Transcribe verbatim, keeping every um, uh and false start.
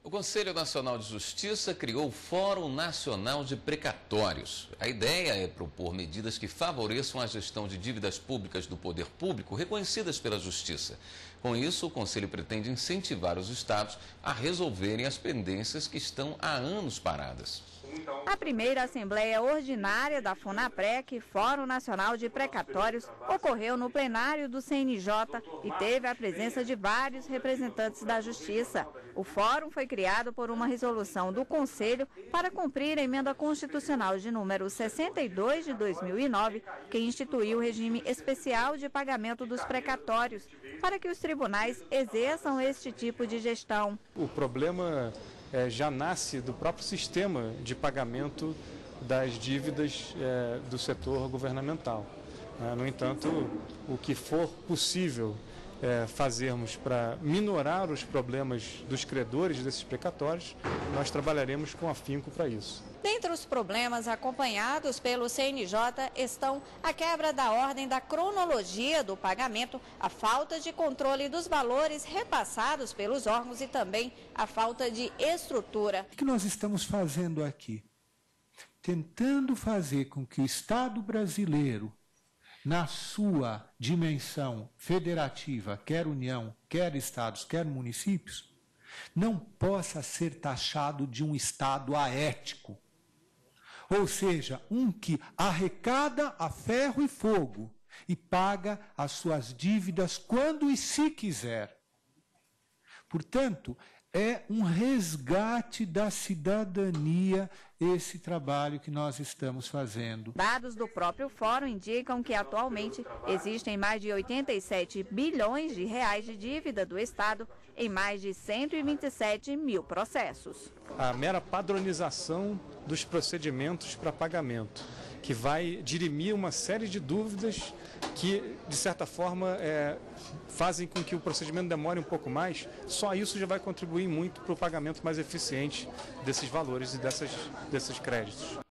O Conselho Nacional de Justiça criou o Fórum Nacional de Precatórios. A ideia é propor medidas que favoreçam a gestão de dívidas públicas do poder público reconhecidas pela Justiça. Com isso, o Conselho pretende incentivar os estados a resolverem as pendências que estão há anos paradas. A primeira Assembleia Ordinária da FONAPREC, Fórum Nacional de Precatórios, ocorreu no plenário do C N J e teve a presença de vários representantes da Justiça. O fórum foi criado por uma resolução do Conselho para cumprir a emenda constitucional de número sessenta e dois de dois mil e nove, que instituiu o regime especial de pagamento dos precatórios, para que os tribunais exerçam este tipo de gestão. O problema É, já nasce do próprio sistema de pagamento das dívidas é, do setor governamental. É, no entanto, o que for possível é, fazermos para minorar os problemas dos credores desses precatórios, nós trabalharemos com afinco para isso. Dentre os problemas acompanhados pelo C N J estão a quebra da ordem da cronologia do pagamento, a falta de controle dos valores repassados pelos órgãos e também a falta de estrutura. O que nós estamos fazendo aqui? Tentando fazer com que o Estado brasileiro, na sua dimensão federativa, quer União, quer Estados, quer municípios, não possa ser taxado de um Estado aético. Ou seja, um que arrecada a ferro e fogo e paga as suas dívidas quando e se quiser. Portanto, é um resgate da cidadania esse trabalho que nós estamos fazendo. Dados do próprio fórum indicam que atualmente existem mais de oitenta e sete bilhões de reais de dívida do Estado em mais de cento e vinte e sete mil processos. A mera padronização dos procedimentos para pagamento, que vai dirimir uma série de dúvidas que, de certa forma, é, fazem com que o procedimento demore um pouco mais, só isso já vai contribuir muito para o pagamento mais eficiente desses valores e dessas, desses créditos.